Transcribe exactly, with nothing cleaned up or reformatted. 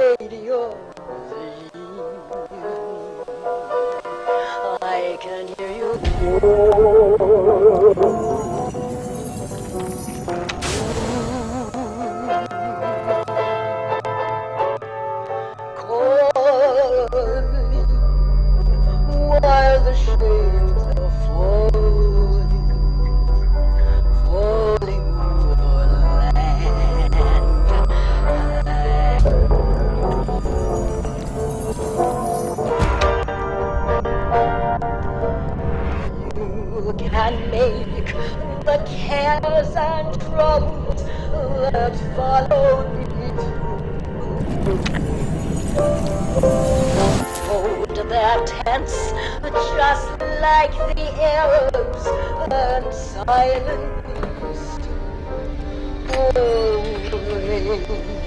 radio theme. I can hear you calling while the shades are falling, falling over land. You can make the cares and troubles that follow me hold their tents just like the Arabs and silently stay away.